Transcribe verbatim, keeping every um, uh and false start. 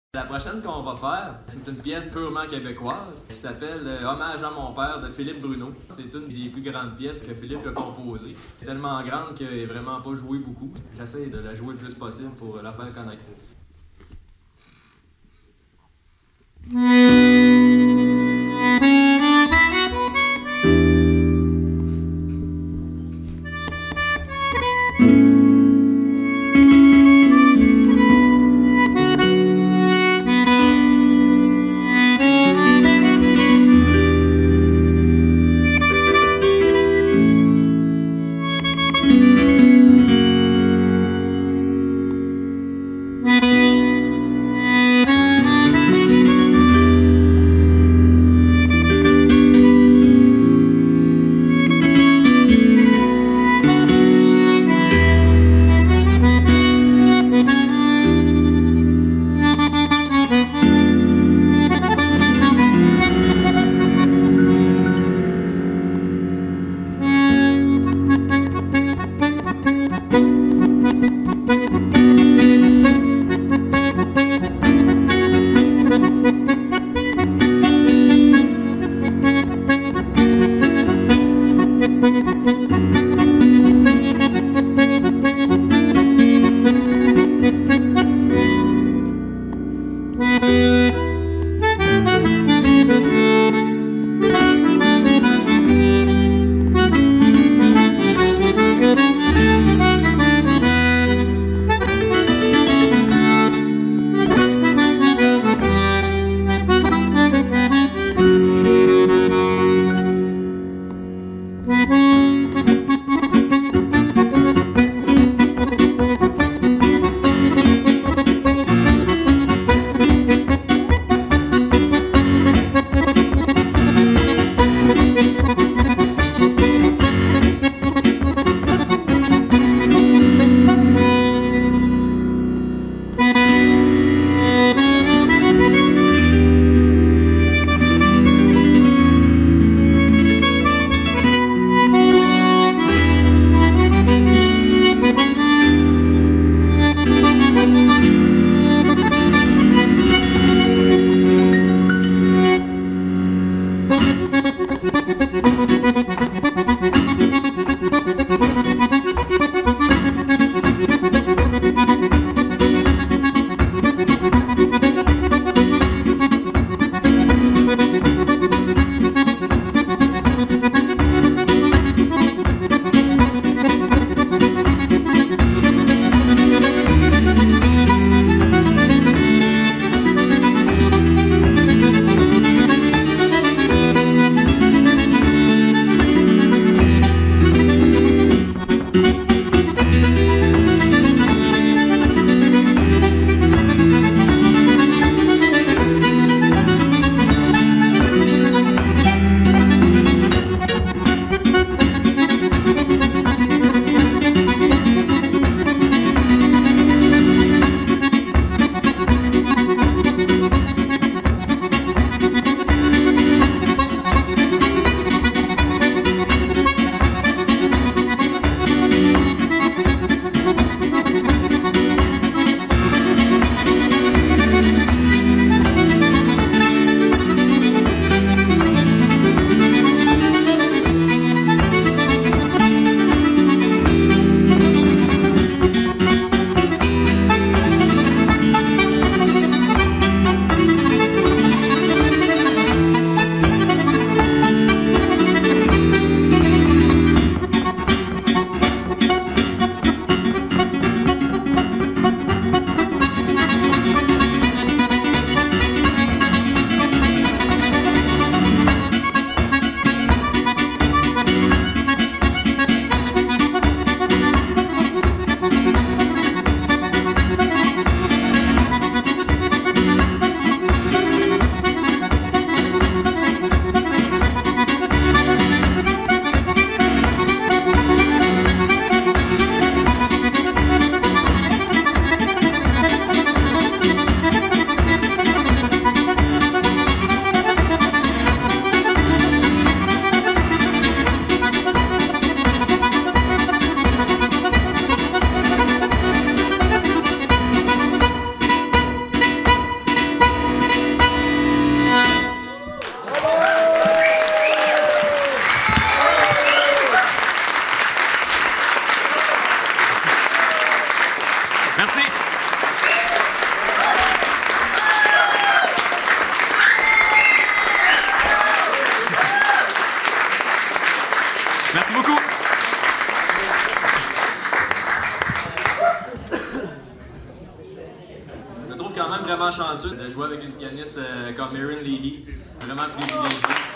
La prochaine qu'on va faire, c'est une pièce purement québécoise qui s'appelle euh, Hommage à mon père de Philippe Bruno. C'est une des plus grandes pièces que Philippe a composées. Elle est tellement grande qu'elle n'est vraiment pas jouée beaucoup. J'essaie de la jouer le plus possible pour la faire connaître. vraiment chanceux de jouer avec une pianiste euh, comme Erin Leahy. Vraiment privilégié.